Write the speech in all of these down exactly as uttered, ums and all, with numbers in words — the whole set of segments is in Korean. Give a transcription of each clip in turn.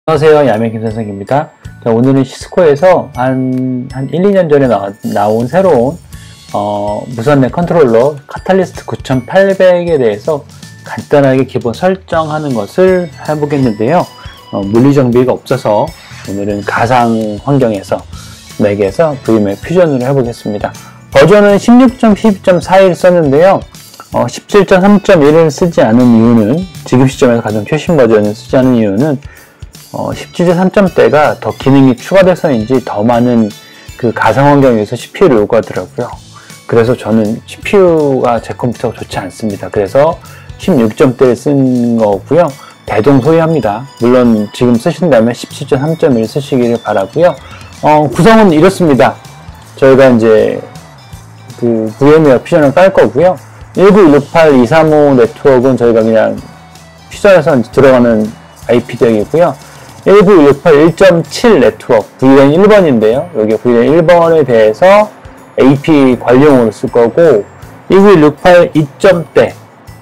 안녕하세요. 야매 김선생입니다. 자, 오늘은 시스코에서 한, 한 일, 이 년 전에 나, 나온 새로운 어, 무선넷 컨트롤러 카탈리스트 구천팔백에 대해서 간단하게 기본 설정하는 것을 해보겠는데요. 어, 물리 정비가 없어서 오늘은 가상 환경에서 맥에서 브이맥 퓨전으로 해보겠습니다. 버전은 십육 점 십이 점 사일 썼는데요. 어, 십칠 점 삼 점 일을 쓰지 않은 이유는, 지금 시점에서 가장 최신 버전을 쓰지 않은 이유는 어, 십칠 점 삼 점대가 더 기능이 추가돼서인지 더 많은 그 가상 환경에서 씨피유를 요구하더라고요. 그래서 저는 씨피유가 제 컴퓨터가 좋지 않습니다. 그래서 십육 점대를 쓴 거고요. 대동소이합니다. 물론 지금 쓰신다면 십칠 점 삼 점 일 쓰시기를 바라고요. 어, 구성은 이렇습니다. 저희가 이제 그 브이엠웨어 퓨전을 깔 거고요. 일구일육팔 이삼오 네트워크는 저희가 그냥 퓨전에서 들어가는 아이피 덱이고요. 일구일육팔 일 점 칠 네트워크 브이랜 일 번인데요. 여기 브이랜 일 번에 대해서 에이피 관리용으로 쓸 거고, 일구일육팔 이 점대는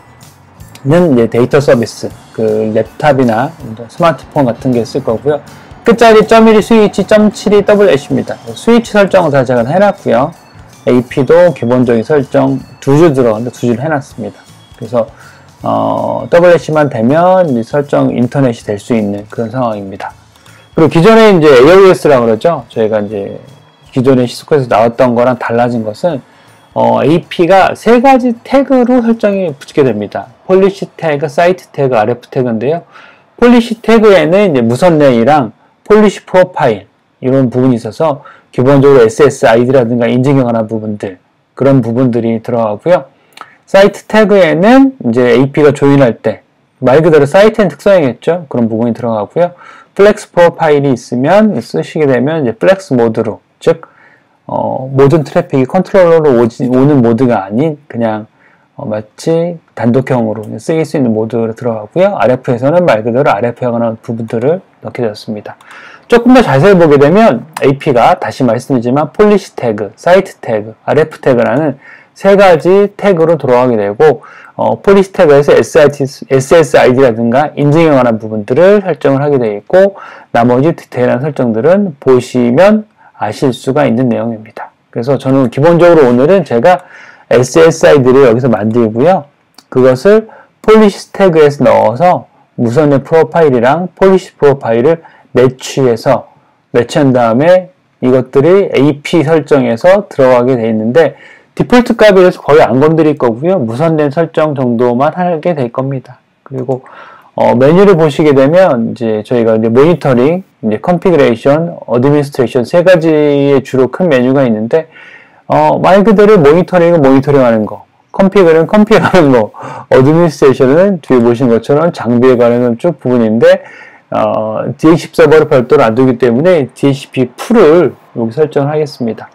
이제 데이터 서비스, 그 랩탑이나 스마트폰 같은 게 쓸 거고요. 끝자리 .일이 스위치, .칠이 더블유에이치입니다. 스위치 설정은 다 제가 해놨고요. 에이피도 기본적인 설정 두 줄 들어가는데 두 줄 해놨습니다. 그래서 어, 더블유에이치만 되면 이 설정 인터넷이 될 수 있는 그런 상황입니다. 그리고 기존에 이제 에이오에스라고 그러죠. 저희가 이제 기존에 시스코에서 나왔던 거랑 달라진 것은 어, 에이피가 세 가지 태그로 설정이 붙게 됩니다. 폴리시 태그, 사이트 태그, 알에프 태그인데요. 폴리시 태그에는 이제 무선랜이랑 폴리시 프로파일 이런 부분이 있어서 기본적으로 에스에스아이디라든가 인증에 관한 부분들, 그런 부분들이 들어가고요. 사이트 태그에는 이제 에이피가 조인할 때 말 그대로 사이트의 특성이겠죠. 그런 부분이 들어가고요. 플렉스 프로파일이 있으면 쓰시게 되면 이제 플렉스 모드로, 즉 어, 모든 트래픽이 컨트롤러로 오지, 오는 모드가 아닌 그냥 어, 마치 단독형으로 쓰일 수 있는 모드로 들어가고요. 알에프에서는 말 그대로 알에프에 관한 부분들을 넣게 되었습니다. 조금 더 자세히 보게 되면 에이피가 다시 말씀드리지만 폴리시 태그, 사이트 태그, 알에프 태그라는 세 가지 태그로 돌아가게 되고, 어, 폴리시 태그에서 에스에스아이디라든가 인증에 관한 부분들을 설정을 하게 되어 있고, 나머지 디테일한 설정들은 보시면 아실 수가 있는 내용입니다. 그래서 저는 기본적으로 오늘은 제가 에스에스아이디를 여기서 만들고요. 그것을 폴리시 태그에서 넣어서 무선의 프로파일이랑 폴리시 프로파일을 매치해서, 매치한 다음에 이것들이 에이피 설정에서 들어가게 되어 있는데, 디폴트 값이라서 거의 안 건드릴 거고요. 무선된 설정 정도만 하게 될 겁니다. 그리고 어, 메뉴를 보시게 되면 이제 저희가 이제 모니터링, 이제 컨피그레이션, 어드미니스트레이션 세 가지의 주로 큰 메뉴가 있는데, 어, 말 그대로 모니터링은 모니터링하는 거, 컨피그는 컨피그하는 거, 어드미니스트레이션은 뒤에 보신 것처럼 장비에 관한 쭉 부분인데, 어, 디에이치시피 서버를 별도로 안 두기 때문에 디에이치시피 풀을 여기 설정을 하겠습니다.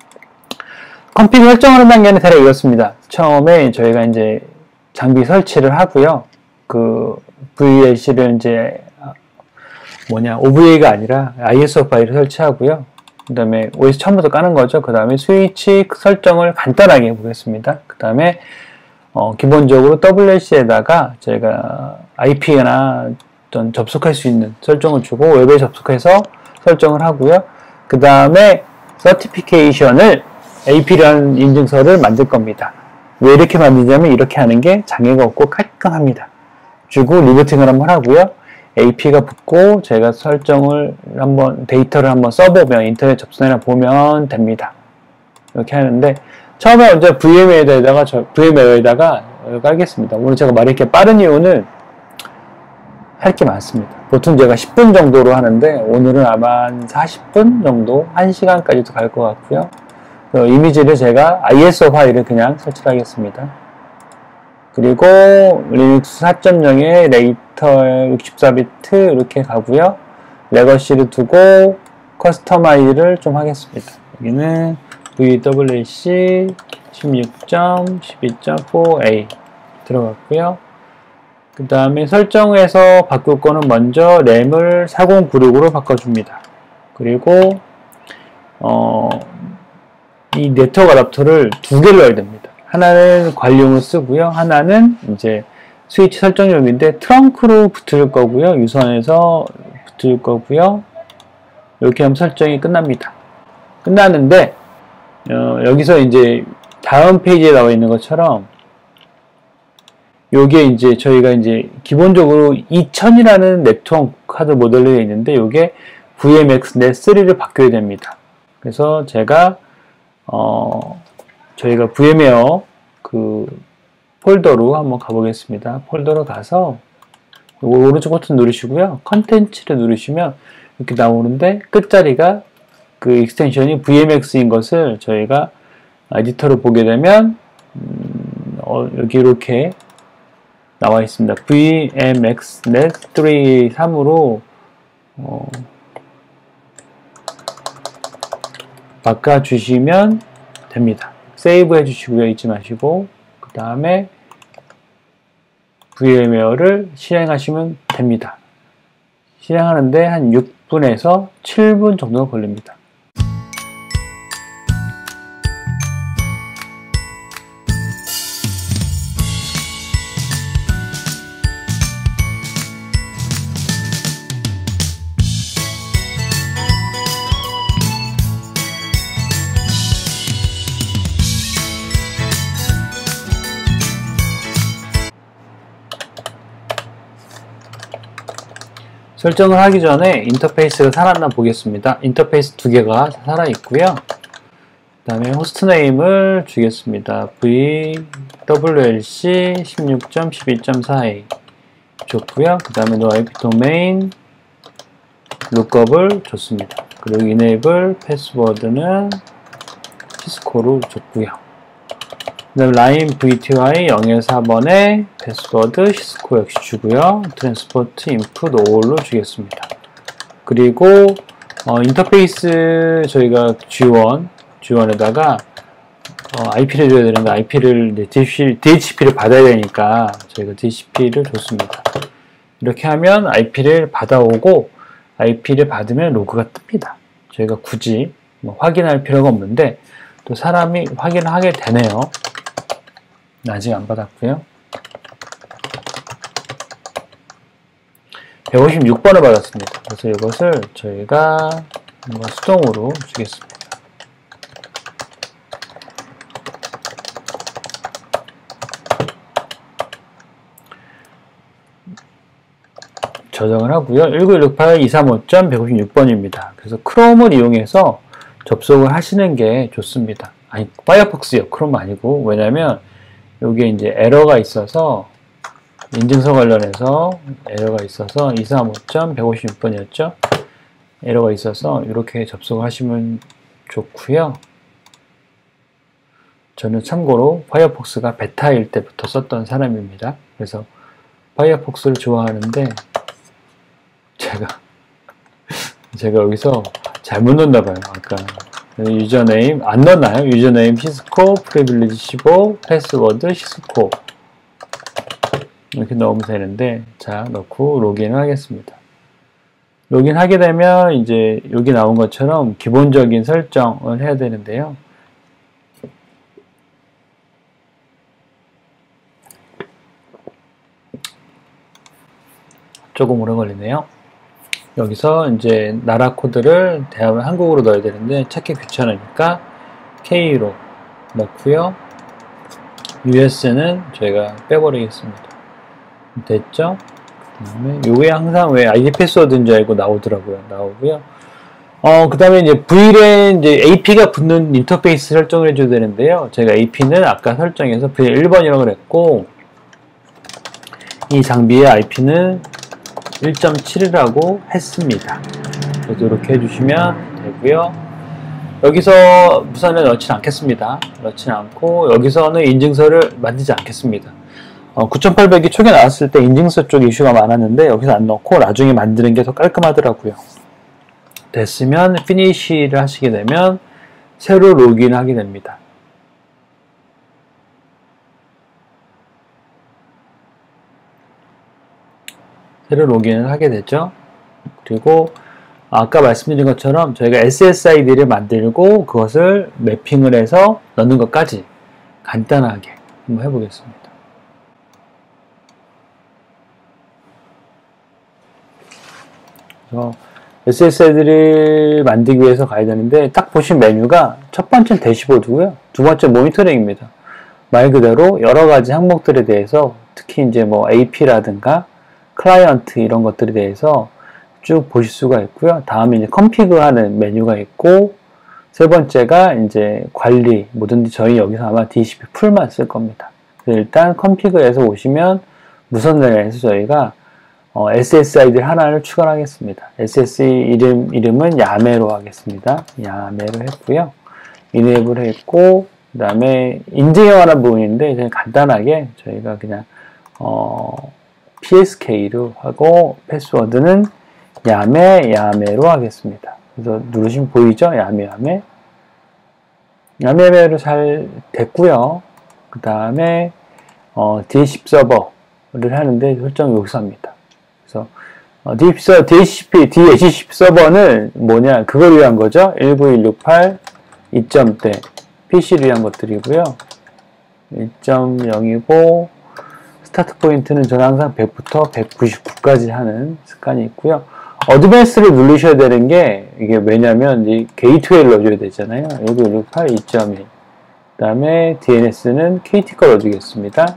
컨피그 설정하는 단계는 대략 이렇습니다. 처음에 저희가 이제 장비 설치를 하고요. 그 브이엘씨를 이제 뭐냐 오브이에이가 아니라 아이에스오 파일을 설치하고요. 그 다음에 오에스 처음부터 까는 거죠. 그 다음에 스위치 설정을 간단하게 해보겠습니다. 그 다음에 어, 기본적으로 더블유에이치에다가 저희가 아이피나 어떤 접속할 수 있는 설정을 주고 웹에 접속해서 설정을 하고요. 그 다음에 서티피케이션을 에이피라는 인증서를 만들 겁니다. 왜 이렇게 만드냐면 이렇게 하는 게 장애가 없고 깔끔합니다. 주고 리부팅을 한번 하고요. 에이피가 붙고 제가 설정을 한번 데이터를 한번 써보면 인터넷 접선이나 보면 됩니다. 이렇게 하는데 처음에 먼저 브이엠웨어에다가 브이엠웨어에다가 깔겠습니다. 오늘 제가 말이 이렇게 빠른 이유는 할 게 많습니다. 보통 제가 십 분 정도로 하는데 오늘은 아마 한 사십 분 정도, 한 시간까지도 갈 것 같고요. 그 이미지를 제가 아이에스오 파일을 그냥 설치하겠습니다. 그리고 리눅스 사 점 영에 레이터 육십사 비트 이렇게 가고요. 레거시를 두고 커스터마이즈를 좀 하겠습니다. 여기는 브이더블유에이씨 십육 점 십이 점 사 에이 들어갔고요. 그 다음에 설정에서 바꿀 거는 먼저 램을 사공구육으로 바꿔줍니다. 그리고 어, 이 네트워크 어댑터를 두 개를 넣어야 됩니다. 하나는 관리용으로 쓰고요. 하나는 이제 스위치 설정용인데 트렁크로 붙을 거고요. 유선에서 줄 거고요. 이렇게 하면 설정이 끝납니다. 끝나는데 어, 여기서 이제 다음 페이지에 나와 있는 것처럼 요게 이제 저희가 이제 기본적으로 이천이라는 네트워크 카드 모델로 되어 있는데 요게 브이엠엑스 넷 쓰리를 바뀌어야 됩니다. 그래서 제가 어 저희가 브이엠웨어 그 폴더로 한번 가보겠습니다. 폴더로 가서 요거 오른쪽 버튼 누르시고요. 컨텐츠를 누르시면 이렇게 나오는데 끝자리가 그 익스텐션이 브이엠엑스인 것을 저희가 에디터로 보게 되면 음, 어, 여기 이렇게 나와 있습니다. 브이엠엑스 넷 삼으로 어, 바꿔주시면 됩니다. 세이브 해주시고요. 잊지 마시고 그 다음에 브이엠웨어를 실행하시면 됩니다. 실행하는데 한 육 분에서 칠 분 정도 걸립니다. 설정을 하기 전에 인터페이스가 살았나 보겠습니다. 인터페이스 두 개가 살아 있고요. 그 다음에 호스트 네임을 주겠습니다. 브이 더블유 엘 씨 십육 점 십이 점 사에이 줬고요. 그 다음에 no 아이피 도메인 룩업을 줬습니다. 그리고 enable 패스워드는 시스코로 줬고요. 그 다음에 라인 브이티와이 영에서 사 번에 패스워드 시스코 역시 주고요. 트랜스포트 인풋 올로 주겠습니다. 그리고 어, 인터페이스 저희가 지 원, 지 원에다가 어, 아이피를 줘야 되는데 아이피를 디에이치씨피를 받아야 되니까 저희가 디에이치씨피를 줬습니다. 이렇게 하면 아이피를 받아오고 아이피를 받으면 로그가 뜹니다. 저희가 굳이 뭐 확인할 필요가 없는데 또 사람이 확인을 하게 되네요. 아직 안 받았고요. 백오십육 번을 받았습니다. 그래서 이것을 저희가 한번 수동으로 주겠습니다. 저장을 하고요. 일구일육팔 이삼오 점 백오십육 번입니다. 그래서 크롬을 이용해서 접속을 하시는 게 좋습니다. 아니, 파이어폭스요. 크롬 아니고. 왜냐면 여기에 이제 에러가 있어서 인증서 관련해서 에러가 있어서 이삼오 점 백오십육 번이었죠. 에러가 있어서 이렇게 접속을 하시면 좋고요. 저는 참고로 파이어폭스가 베타일 때부터 썼던 사람입니다. 그래서 파이어폭스를 좋아하는데 제가 제가 여기서 잘못 넣었나봐요. 아까 유저네임 안 넣었나요? 유저네임 시스코, 프리빌리지 십오, 패스워드 시스코 이렇게 넣으면 되는데 자 넣고 로그인을 하겠습니다. 로그인 하게 되면 이제 여기 나온 것처럼 기본적인 설정을 해야 되는데요. 조금 오래 걸리네요. 여기서 이제 나라 코드를 대하면 한국어로 넣어야 되는데 찾기 귀찮으니까 K로 넣고요. 유에스는 저희가 빼버리겠습니다. 됐죠? 그 다음에 요게 항상 왜 아이디 패스워드인 줄 알고 나오더라고요. 나오고요. 어, 그 다음에 이제 브이엘엔 이제 에이피가 붙는 인터페이스 설정을 해줘야 되는데요. 제가 에이피는 아까 설정해서 브이엘 일 번이라고 그랬고, 이 장비의 아이피는 일 점 칠이라고 했습니다. 그래서 이렇게 해주시면 되고요. 여기서 우선은 넣지는 않겠습니다. 넣지는 않고 여기서는 인증서를 만들지 않겠습니다. 어, 구천팔백이 초기에 나왔을 때 인증서 쪽 이슈가 많았는데 여기서 안 넣고 나중에 만드는 게 더 깔끔하더라고요. 됐으면 피니쉬를 하시게 되면 새로 로그인 하게 됩니다. 새로 로그인을 하게 되죠. 그리고 아까 말씀드린 것처럼 저희가 에스에스아이디를 만들고 그것을 매핑을 해서 넣는 것까지 간단하게 한번 해보겠습니다. 그래서 에스에스아이들을 만들기 위해서 가야 되는데, 딱 보신 메뉴가 첫 번째는 대시보드고요. 두 번째 모니터링입니다. 말 그대로 여러 가지 항목들에 대해서, 특히 이제 뭐 에이피라든가 클라이언트 이런 것들에 대해서 쭉 보실 수가 있고요. 다음에 이제 컨피그 하는 메뉴가 있고, 세 번째가 이제 관리, 뭐든지 저희 여기서 아마 디에이치씨 풀만 쓸 겁니다. 일단 컨피그에서 오시면 무선랜에서 저희가 어, 에스에스아이디 하나를 추가하겠습니다. 에스에스아이 이름, 이름은 야매로 하겠습니다. 야매로 했고요. 이네이블 했고, 그 다음에 인증에 관한 부분인데, 그냥 간단하게 저희가 그냥, 어, 피에스케이로 하고, 패스워드는 야매, 야매로 하겠습니다. 그래서 누르시면 보이죠? 야매, 야매. 야매, 야매로 잘 됐고요. 그 다음에, 어, 디에이치씨 서버를 하는데, 설정 여기서 합니다. 그래서 어, 디에이치씨, 디에이치씨 서버는 뭐냐, 그걸 위한 거죠. 일구일육팔 이 점대 피씨를 위한 것들이고요. 일 점 영이고 스타트 포인트는 저는 항상 백부터 백구십구까지 하는 습관이 있고요. 어드밴스를 누르셔야 되는 게, 이게 왜냐면 이 게이트웨이를 넣어줘야 되잖아요. 일구일육팔 이 점 일. 그 다음에 디엔에스는 케이티 거 넣어주겠습니다.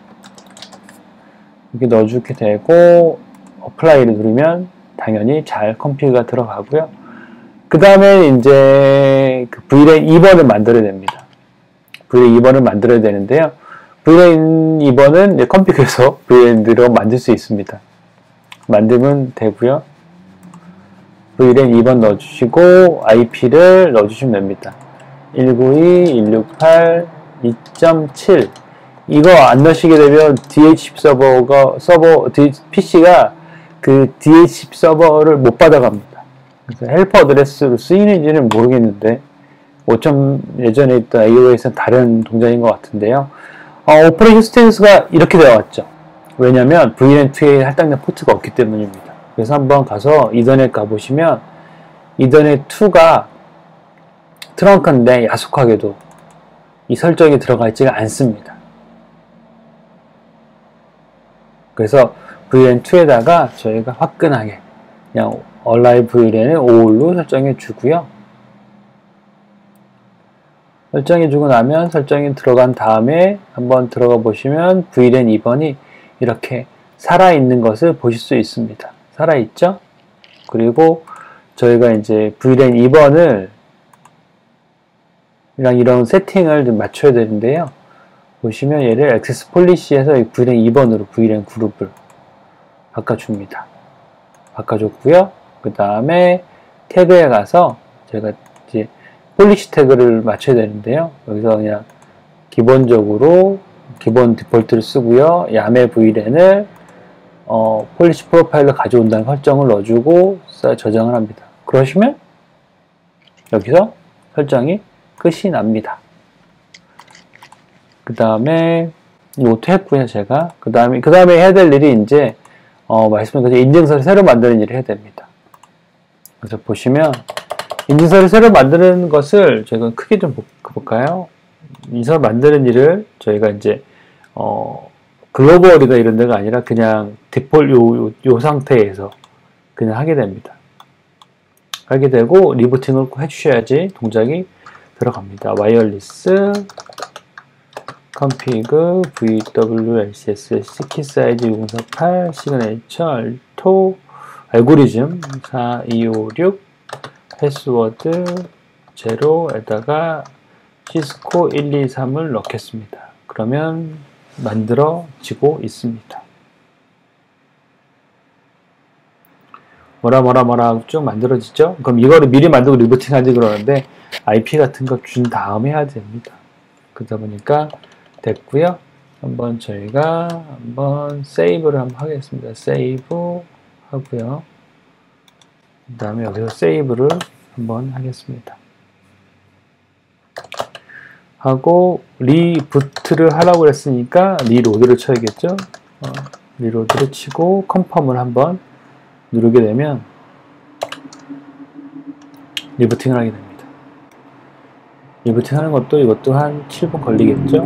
이렇게 넣어주게 되고, 어플라이를 누르면 당연히 잘 컴퓨터가 들어가고요. 그 다음에 이제 그 브이랜 이 번을 만들어야 됩니다. 브이랜 이 번을 만들어야 되는데요. 브이랜 이 번은 이제 컴퓨터에서 브이랜으로 만들 수 있습니다. 만들면 되고요. 브이랜 이 번 넣어주시고 아이피를 넣어주시면 됩니다. 일구이 일육팔 이 점 칠. 이거 안 넣으시게 되면 디에이치씨 서버가, 서버, 피씨가 그 디에이치씨 서버를 못 받아갑니다. 그래서 헬퍼 어드레스로 쓰이는지는 모르겠는데, 오 점 예전에 있던 에이오에스는 다른 동작인 것 같은데요. 어, 오퍼레이션 스탠스가 이렇게 되어 왔죠. 왜냐면 브이랜 이에 할당된 포트가 없기 때문입니다. 그래서 한번 가서 이더넷 가보시면, 이더넷 이가 트렁크인데 야속하게도 이 설정이 들어가 있지가 않습니다. 그래서 브이랜 이에다가 저희가 화끈하게 그냥 얼라이브 브이랜을 오월로 설정해 주고요. 설정해 주고 나면 설정이 들어간 다음에 한번 들어가 보시면 브이랜 이 번이 이렇게 살아있는 것을 보실 수 있습니다. 살아있죠? 그리고 저희가 이제 브이랜 이 번을 이랑 이런 세팅을 좀 맞춰야 되는데요. 보시면 얘를 액세스 폴리시에서 브이랜 이 번으로 브이랜 그룹을 바꿔줍니다. 바꿔줬고요. 그 다음에 태그에 가서 제가 이제 폴리시 태그를 맞춰야 되는데요. 여기서 그냥 기본적으로 기본 디폴트를 쓰고요. 야매 브이랜을 어, 폴리시 프로파일로 가져온다는 설정을 넣어주고 저장을 합니다. 그러시면 여기서 설정이 끝이 납니다. 그 다음에 이것도 했고요, 제가. 그 다음에 그 다음에 해야 될 일이 이제 어, 말씀드린 것처럼 인증서를 새로 만드는 일을 해야 됩니다. 그래서 보시면 인증서를 새로 만드는 것을 저희가 크게 좀 볼까요? 인증서 만드는 일을 저희가 이제 어, 글로벌이나 이런 데가 아니라 그냥 디폴 요, 요, 요 상태에서 그냥 하게 됩니다. 하게 되고 리부팅을 꼭 해주셔야지 동작이 들어갑니다. 와이어리스 config 브이더블유엘씨에스 키 사이즈 육공사팔 시그네이처 알토 알고리즘 사이오육 패스워드 제로에다가 시스코 일이삼을 넣겠습니다. 그러면 만들어지고 있습니다. 뭐라 뭐라 뭐라 쭉 만들어지죠? 그럼 이거를 미리 만들고 리부팅 하지 그러는데 아이피 같은 거 준 다음에 해야 됩니다. 그러다 보니까 됐고요. 한번 저희가 한번 세이브를 한번 하겠습니다. 세이브 하고요. 그 다음에 여기서 세이브를 한번 하겠습니다. 하고 리부트를 하라고 했으니까 리로드를 쳐야겠죠. 어, 리로드를 치고 컨펌을 한번 누르게 되면 리부팅을 하게 됩니다. 리부팅 하는 것도 이것도 한 칠 분 걸리겠죠.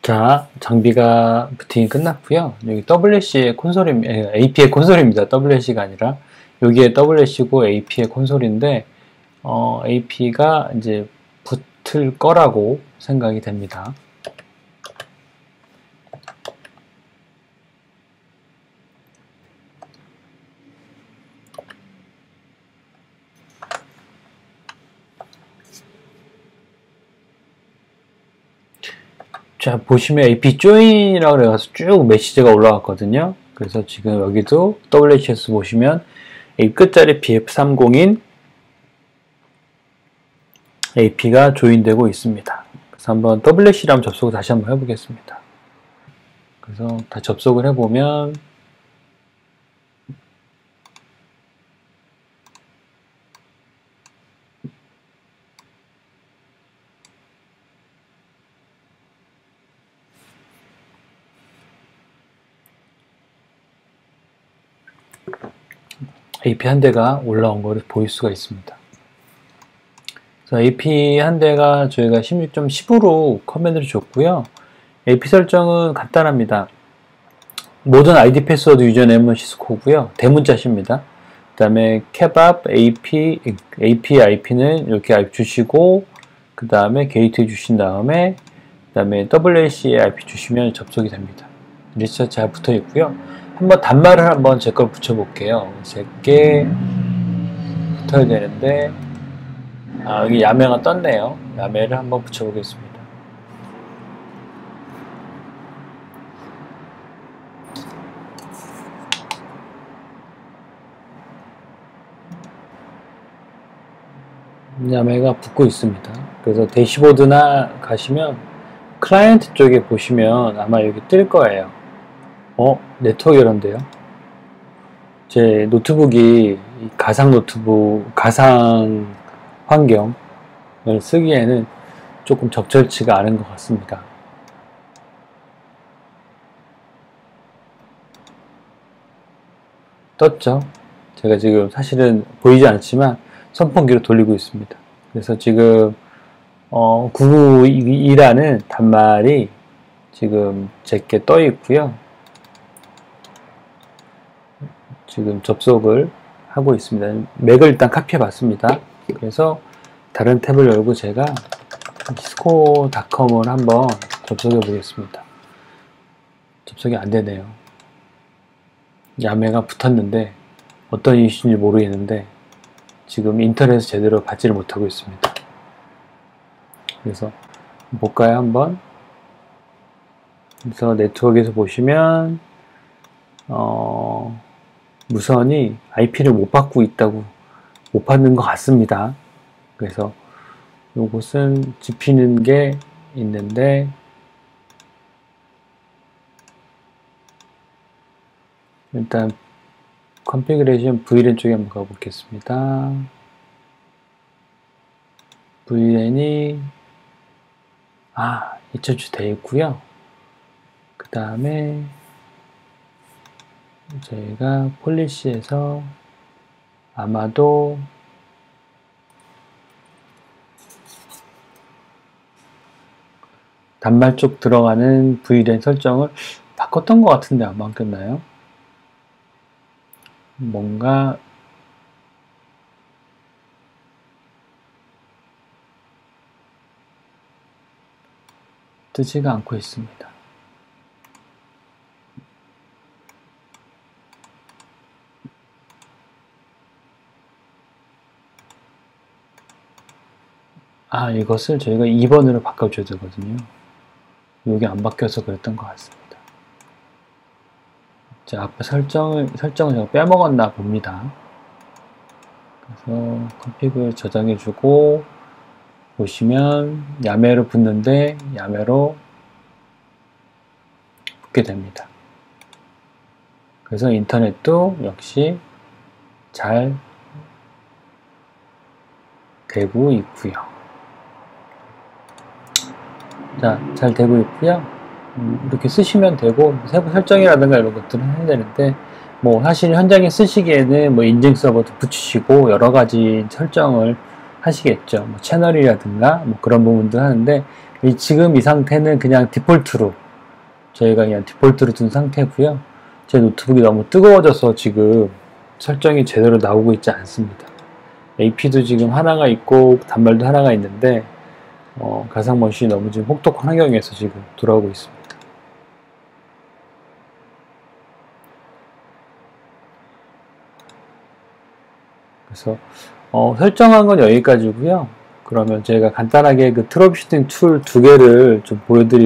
자, 장비가 부팅이 끝났고요. 여기 더블유에스씨의 콘솔이, 에이피의 콘솔입니다. 더블유에스씨가 아니라 여기에 더블유에스씨고 에이피의 콘솔인데 어, 에이피가 이제 붙을 거라고 생각이 됩니다. 자, 보시면 에이피 join이라고 해서 쭉 메시지가 올라왔거든요. 그래서 지금 여기도 더블유에이치에스 보시면 이 끝자리 비에프 삼십인 에이피가 조인되고 있습니다. 그래서 한번 더블유에이치랑 접속을 다시 한번 해보겠습니다. 그래서 다 접속을 해보면 에이피 한 대가 올라온 것을 보일 수가 있습니다. 그래서 에이피 한 대가 저희가 십육 점 십으로 커맨드를 줬고요. 에이피 설정은 간단합니다. 모든 아이디 패스워드 유저네임은 시스코고요. 대문자십니다. 그 다음에 케밥 에이피, 에이피 아이피는 이렇게 아이피 주시고 그 다음에 게이트웨이 주신 다음에 그 다음에 더블유에이씨의 아이피 주시면 접속이 됩니다. 리스트가 잘 붙어 있고요. 한번 단말을 한번 제 걸 붙여볼게요. 제게 붙어야 되는데 아, 여기 야매가 떴네요. 야매를 한번 붙여보겠습니다. 야매가 붙고 있습니다. 그래서 대시보드나 가시면 클라이언트 쪽에 보시면 아마 여기 뜰 거예요. 어? 네트워크 이런데요? 제 노트북이 가상 노트북, 가상 환경을 쓰기에는 조금 적절치가 않은 것 같습니다. 떴죠? 제가 지금 사실은 보이지 않지만 선풍기로 돌리고 있습니다. 그래서 지금 어, 구구이라는 단말이 지금 제게 떠 있고요. 지금 접속을 하고 있습니다. 맥을 일단 카피해 봤습니다. 그래서 다른 탭을 열고 제가 시스코 닷컴을 한번 접속해 보겠습니다. 접속이 안 되네요. 야매가 붙었는데 어떤 이슈인지 모르겠는데 지금 인터넷을 제대로 받지를 못하고 있습니다. 그래서 볼까요 한번? 그래서 네트워크에서 보시면 어, 무선이 아이피를 못 받고 있다고 못 받는 것 같습니다. 그래서 요것은 집히는 게 있는데 일단 컨피그레이션 브이랜 쪽에 한번 가보겠습니다. 브이랜이 아 이천주 되어 있고요. 그 다음에 저희가 폴리시에서 아마도 단말 쪽 들어가는 브이랜 설정을 바꿨던 것 같은데 안 바뀌었나요? 뭔가 뜨지가 않고 있습니다. 아, 이것을 저희가 이 번으로 바꿔줘야 되거든요. 여기 안 바뀌어서 그랬던 것 같습니다. 자, 앞에 설정을, 설정을 제가 빼먹었나 봅니다. 그래서 컨피그 저장해주고, 보시면 야매로 붙는데, 야매로 붙게 됩니다. 그래서 인터넷도 역시 잘 되고 있고요. 자, 잘 되고 있고요. 음, 이렇게 쓰시면 되고 세부 설정이라든가 이런 것들은 해야 되는데 뭐 사실 현장에 쓰시기에는 뭐 인증 서버도 붙이시고 여러 가지 설정을 하시겠죠. 뭐 채널이라든가 뭐 그런 부분도 하는데 이 지금 이 상태는 그냥 디폴트로 저희가 그냥 디폴트로 둔 상태고요. 제 노트북이 너무 뜨거워져서 지금 설정이 제대로 나오고 있지 않습니다. 에이피도 지금 하나가 있고 단말도 하나가 있는데 어, 가상머신이 너무 지금 혹독한 환경에서 지금 돌아오고 있습니다. 그래서 어, 설정한 건 여기까지고요. 그러면 제가 간단하게 그 트러블슈팅 툴 두 개를 좀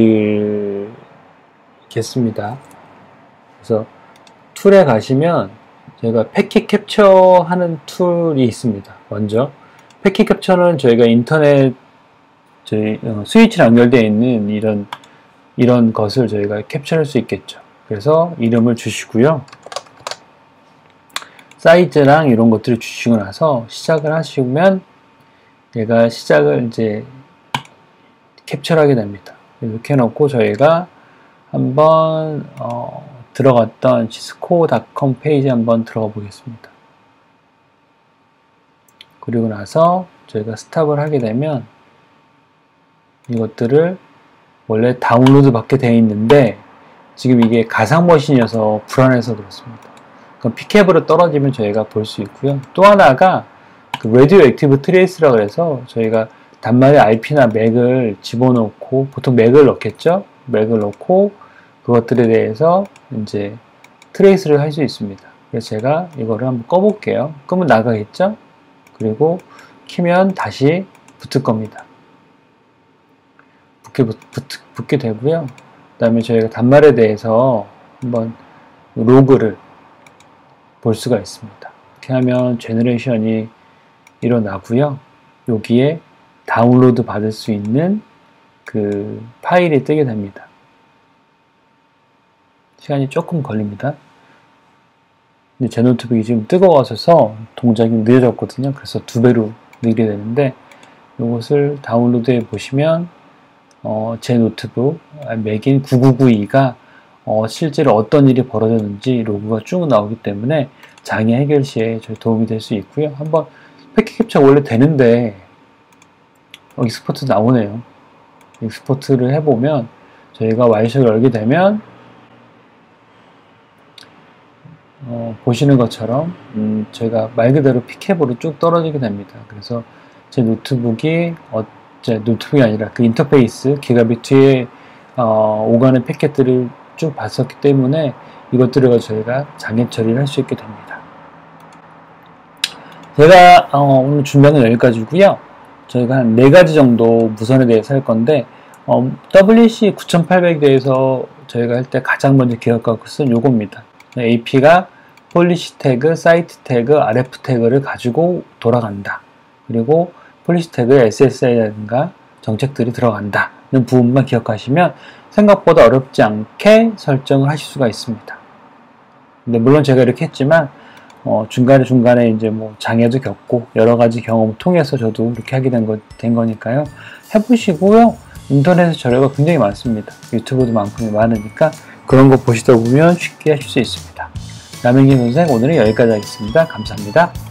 보여드리겠습니다. 그래서 툴에 가시면 저희가 패킷 캡처 하는 툴이 있습니다. 먼저 패킷 캡처는 저희가 인터넷 저희 어, 스위치랑 연결되어 있는 이런 이런 것을 저희가 캡처할 수 있겠죠. 그래서 이름을 주시고요. 사이즈랑 이런 것들을 주시고 나서 시작을 하시면 얘가 시작을 이제 캡처를 하게 됩니다. 이렇게 해놓고 저희가 한번 어, 들어갔던 시스코 닷컴 페이지 한번 들어가 보겠습니다. 그리고 나서 저희가 스탑을 하게 되면 이것들을 원래 다운로드 받게 되어 있는데 지금 이게 가상머신이어서 불안해서 그렇습니다. 그럼 피캡으로 떨어지면 저희가 볼 수 있고요. 또 하나가 그 라디오 액티브 트레이스라고 해서 저희가 단말에 아이피나 맥을 집어넣고 보통 맥을 넣겠죠. 맥을 넣고 그것들에 대해서 이제 트레이스를 할 수 있습니다. 그래서 제가 이거를 한번 꺼볼게요. 끄면 나가겠죠? 그리고 키면 다시 붙을 겁니다. 붙게, 붙, 붙, 붙게 되고요. 그 다음에 저희가 단말에 대해서 한번 로그를 볼 수가 있습니다. 이렇게 하면 제너레이션이 일어나고요. 여기에 다운로드 받을 수 있는 그 파일이 뜨게 됩니다. 시간이 조금 걸립니다. 근데 제 노트북이 지금 뜨거워져서 동작이 느려졌거든요. 그래서 두 배로 느리게 되는데 이것을 다운로드해 보시면 어, 제 노트북 맥인 구구구이가 어, 실제로 어떤 일이 벌어졌는지 로그가 쭉 나오기 때문에 장애 해결 시에 저희 도움이 될 수 있고요. 한번 패킷 캡처 원래 되는데 어, 익스포트 나오네요. 익스포트를 해보면 저희가 와이셔를 열게 되면 어, 보시는 것처럼 음, 저희가 말 그대로 피캡으로 쭉 떨어지게 됩니다. 그래서 제 노트북이 어, 제 노트북이 아니라 그 인터페이스 기가비트에 어, 오가는 패킷들을 쭉 봤었기 때문에 이것들을 가지고 저희가 장애 처리를 할 수 있게 됩니다. 제가 어, 오늘 준비한 건 여기까지고요. 저희가 한 네 가지 정도 무선에 대해서 할 건데 어, 더블유씨 구천팔백에 대해서 저희가 할 때 가장 먼저 기억하고 쓴 요겁니다. 에이피가 폴리시 태그, 사이트 태그, 알에프 태그를 가지고 돌아간다. 그리고 폴리시 태그에 에스에스아이라든가 정책들이 들어간다는 부분만 기억하시면 생각보다 어렵지 않게 설정을 하실 수가 있습니다. 근데 물론 제가 이렇게 했지만 어, 중간에 중간에 이제 뭐 장애도 겪고 여러 가지 경험을 통해서 저도 이렇게 하게 된, 거, 된 거니까요. 해보시고요. 인터넷에 자료가 굉장히 많습니다. 유튜브도 많고 많으니까 그런 거 보시다 보면 쉽게 하실 수 있습니다. 남영기 선생 오늘은 여기까지 하겠습니다. 감사합니다.